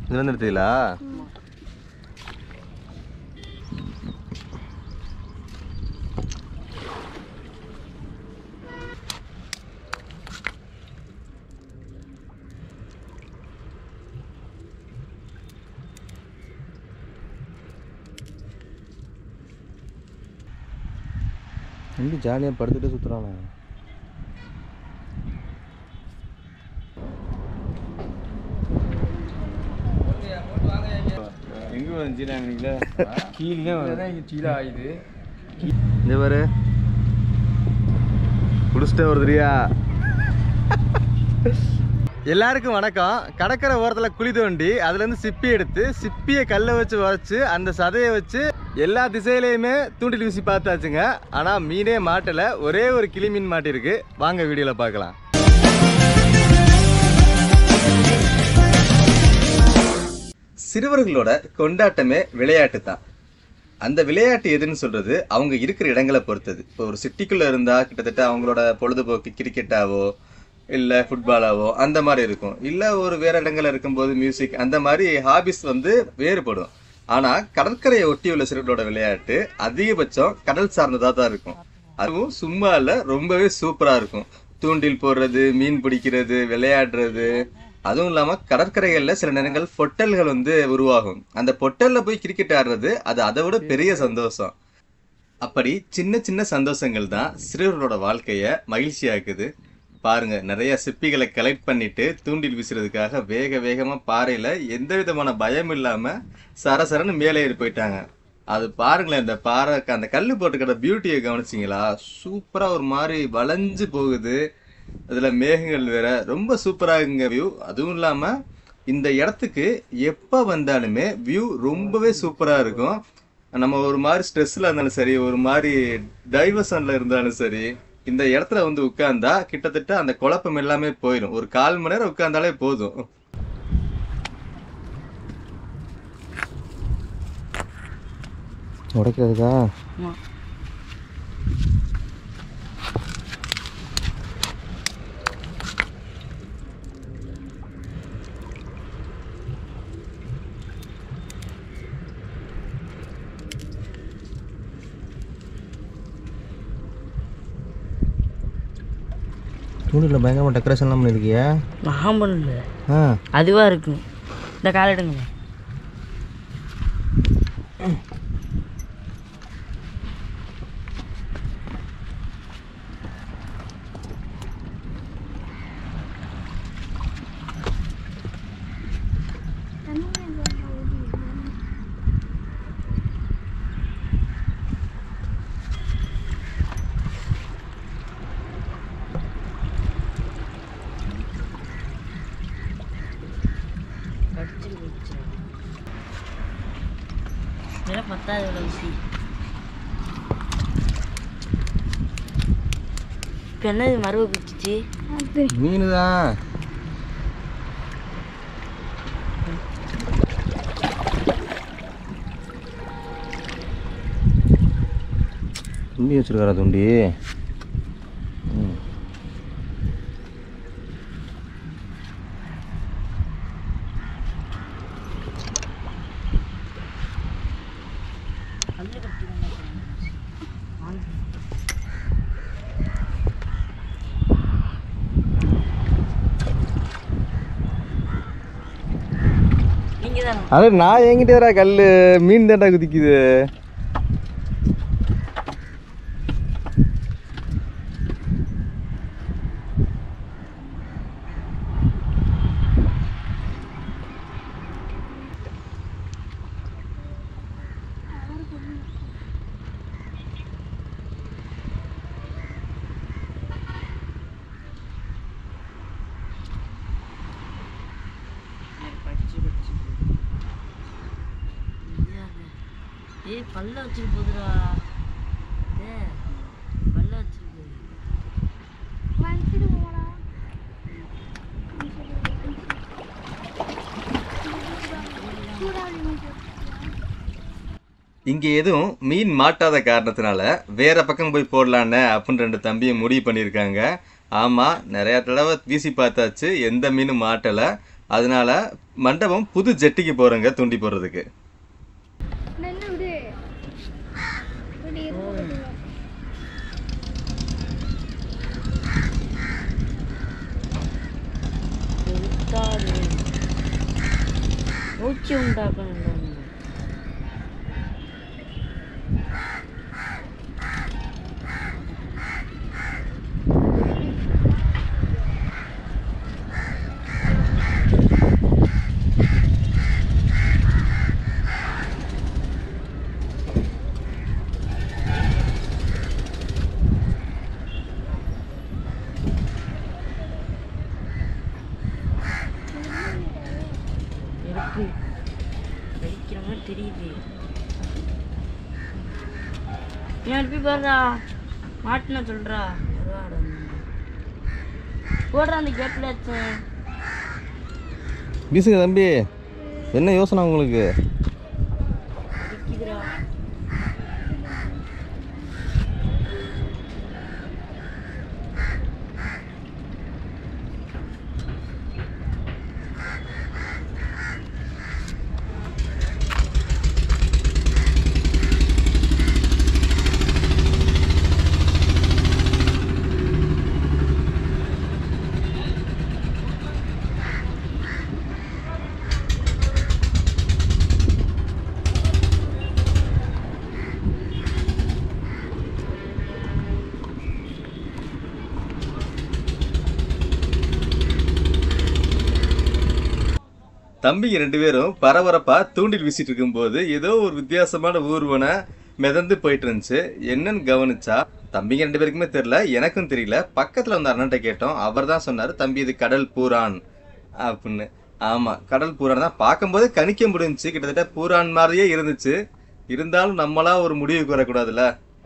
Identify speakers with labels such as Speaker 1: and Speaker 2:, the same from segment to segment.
Speaker 1: இதுல இருந்து எடுத்தீங்களா? இங்கே ஜாலியாக படுத்துட்டு சுற்றுறானே.
Speaker 2: எங்கே வந்துச்சுனாங்களா கீழே இங்கே சீலா ஆயுது.
Speaker 1: இந்த பாரு குடிச்சிட்டே வருதுரியா. எல்லாருக்கும் வணக்கம். கடற்கரை ஓரத்தில் குழி தோண்டி அதுலேருந்து சிப்பி எடுத்து சிப்பியை கல்லை வச்சு வரைச்சி அந்த சதையை வச்சு எல்லா திசையிலையுமே தூண்டில் வீசி பார்த்தாச்சுங்க. ஆனால் மீனே மாட்டலை, ஒரே ஒரு கிளி மீன் மாட்டிருக்கு. வாங்க வீடியோவில் பார்க்கலாம். சிறுவர்களோட கொண்டாட்டமே விளையாட்டு தான். அந்த விளையாட்டு எதுன்னு சொல்றது அவங்க இருக்கிற இடங்களை பொறுத்தது. இப்போ ஒரு சிட்டிக்குள்ள இருந்தா கிட்டத்தட்ட அவங்களோட பொழுதுபோக்கு கிரிக்கெட்டாவோ இல்லை ஃபுட்பாலாவோ அந்த மாதிரி இருக்கும். இல்லை ஒரு வேற இடங்கள்ல இருக்கும்போது மியூசிக், அந்த மாதிரி ஹாபிஸ் வந்து வேறுபடும். ஆனால் கடற்கரையை ஒட்டி உள்ள சிறுவர்களோட விளையாட்டு அதிகபட்சம் கடல் சார்ந்ததாக தான் இருக்கும். அதுவும் சும்மா இல்லை, ரொம்பவே சூப்பராக இருக்கும். தூண்டில் போடுறது, மீன் பிடிக்கிறது, விளையாடுறது. அதுவும் இல்லாமல் கடற்கரைகளில் சில நேரங்கள் பொட்டல்கள் வந்து உருவாகும். அந்த பொட்டலில் போய் கிரிக்கெட் ஆடுறது அது அதை விட பெரிய சந்தோஷம். அப்படி சின்ன சின்ன சந்தோஷங்கள் தான் சிறுவர்களோட வாழ்க்கையை மகிழ்ச்சியாக்குது. பாருங்க, நிறைய சிப்பிகளை கலெக்ட் பண்ணிட்டு தூண்டில் வீசுறதுக்காக வேக வேகமா பாறையில எந்த விதமான பயம் இல்லாம சரசரன்னு மேலே ஏறி போயிட்டாங்க. அது பாருங்களேன், இந்த பாறை அந்த கல்லு போட்டுக்கிற பியூட்டியை கவனிச்சிங்களா? சூப்பரா ஒரு மாதிரி வளைஞ்சு போகுது. அதுல மேகங்கள் வேற, ரொம்ப சூப்பரா இருக்குங்க வியூ. அதுவும் இல்லாம இந்த இடத்துக்கு எப்ப வந்தாலுமே வியூ ரொம்பவே சூப்பரா இருக்கும். நம்ம ஒரு மாதிரி ஸ்ட்ரெஸ்ல இருந்தாலும் சரி, ஒரு மாதிரி டைவர்ஷன்ல இருந்தாலும் சரி, இந்த இடத்துல வந்து உட்கார்ந்தா கிட்டத்தட்ட அந்த குழப்பம் எல்லாமே போயிடும். ஒரு 1/4 மணி நேரம் உட்கார்ந்தாலே போதும். உடைக்கிறதுக்கா? தூண்டில் பயங்கரமாக டெக்கரேஷன்லாம் பண்ணியிருக்கியா?
Speaker 3: நான் பண்ணல, அதுவாக இருக்கும். இந்த காலை எடுங்க. பத்தாது ஊசி. இப்போ என்னது மறுவ பிடிச்சிச்சு?
Speaker 1: மீன் தான். துண்டி வச்சிருக்காரா? துண்டி அது நான் என்கிட்ட கல்லு மீன் தாண்டா குதிக்குது.
Speaker 3: பல்ல வச்சுட்டு போதுடா. பல்ல வச்சுட்டு போகுது.
Speaker 1: இங்க எதுவும் மீன் மாட்டாத காரணத்தினால வேற பக்கம் போய் போடலான்னு அப்படின்னு 2 தம்பியும் முடிவு பண்ணியிருக்காங்க. ஆமா, நிறைய தடவை வீசி பார்த்தாச்சு, எந்த மீனும் மாட்டலை. அதனால மண்டபம் புது ஜெட்டிக்கு போறங்க தூண்டி போடுறதுக்கு.
Speaker 3: மூச்சு உண்டாக்கணும். வெடிக்கிற மாதிரி தெரியுது. நீ அனுப்பி பாருடா, மாட்டின சொல்றா. போடுற அந்த கேப்ல
Speaker 1: வீசுங்க தம்பி. என்ன யோசனை உங்களுக்கு? தம்பிங்க 2 பேரும் பரபரப்பா தூண்டில் வீசிட்டு இருக்கும்போது ஏதோ ஒரு வித்தியாசமான ஊர்வனை மிதந்து போயிட்டு இருந்துச்சு. என்னன்னு கவனிச்சா தம்பிங்க 2 பேருக்குமே தெரியல, எனக்கும் தெரியல. பக்கத்துல வந்து அண்ணன்ட்ட கேட்டோம். அவர் தான் சொன்னாரு, தம்பி இது கடல் பூரான் அப்படின்னு. ஆமா, கடல் பூரான் தான். பார்க்கும்போது கணிக்க முடிஞ்சுச்சு, கிட்டத்தட்ட பூரான் மாதிரியே இருந்துச்சு. இருந்தாலும் நம்மளா ஒரு முடிவுக்கு வரக்கூடாதுல்ல.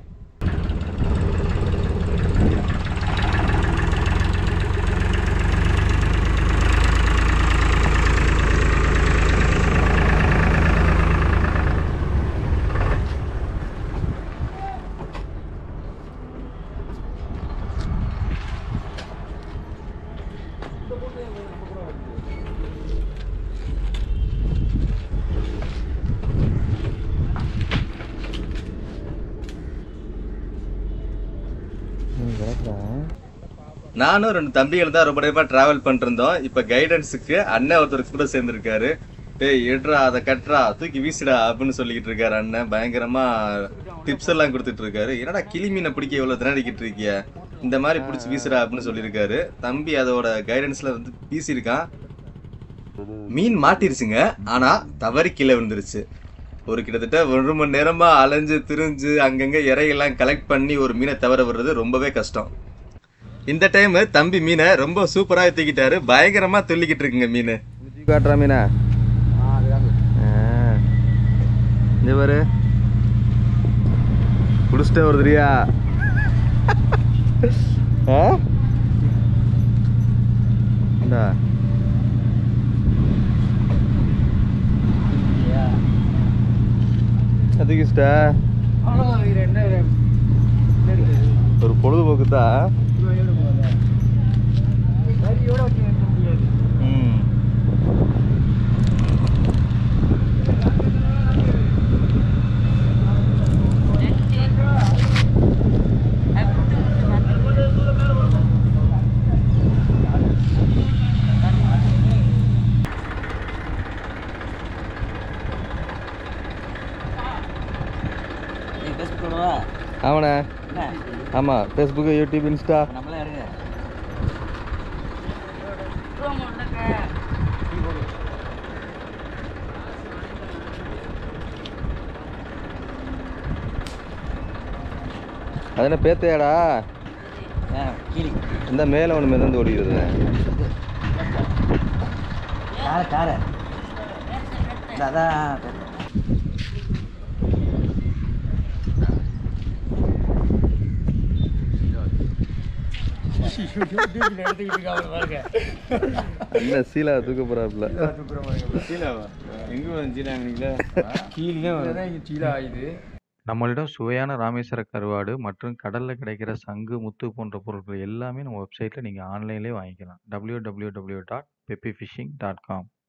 Speaker 1: நானும் 2 தம்பிகள் தான் ரொம்ப நேரமா டிராவல் பண்ணிருந்தோம். இப்ப கைடன்ஸுக்கு அண்ணன் ஒருத்தர் கூட சேர்ந்துருக்காரு. டேய் எடுறா, அதை கட்டுறா, தூக்கி வீசுடா அப்படின்னு சொல்லிக்கிட்டு இருக்காரு அண்ணன். பயங்கரமா டிப்ஸ் எல்லாம் கொடுத்துட்டு இருக்காரு. என்னடா கிளி மீனை பிடிக்க எவ்வளவு திணறிக்கிட்டு இருக்கிய, இந்த மாதிரி பிடிச்சி வீசுடா அப்படின்னு சொல்லியிருக்காரு. தம்பி அதோட கைடன்ஸ்ல வந்து வீசியிருக்கான். மீன் மாட்டிருச்சுங்க, ஆனா தவறி கீழே விழுந்துருச்சு. ஒரு கிட்டத்தட்ட 1 மணி நேரமா அலைஞ்சு திரிஞ்சு அங்கங்க இறையெல்லாம் கலெக்ட் பண்ணி ஒரு மீனை தவற விடுறது ரொம்பவே கஷ்டம். இந்த டைம் தம்பி மீனை ரொம்ப சூப்பரா தூக்கிட்டாரு. பயங்கரமா துள்ளிக்கிட்டு இருக்குங்க மீன். காட்டுறா மீனா இந்த பாரு, குடிச்சிட்ட வருதுரியா. ஒரு பொழுதுபோக்கு தான். ஆமாண்ணே. ஆமாம், ஃபேஸ்புக்கு, யூடியூப், இன்ஸ்டா. அது என்ன பேத்தையாடா? இந்த மேலே ஒன்று மிதந்து ஓடிக்கிறது. என்ன சீலா தூக்க போறாப்ல?
Speaker 2: சீலாவா? எங்க வந்து சீலா கீழே சீலா ஆயுது.
Speaker 4: நம்மளிடம் சுவையான ராமேஸ்வர கருவாடு மற்றும் கடல்ல கிடைக்கிற சங்கு, முத்து போன்ற பொருட்கள் எல்லாமே நம்ம வெப்சைட்ல நீங்க ஆன்லைன்லயே வாங்கிக்கலாம். www.peppyfishing.com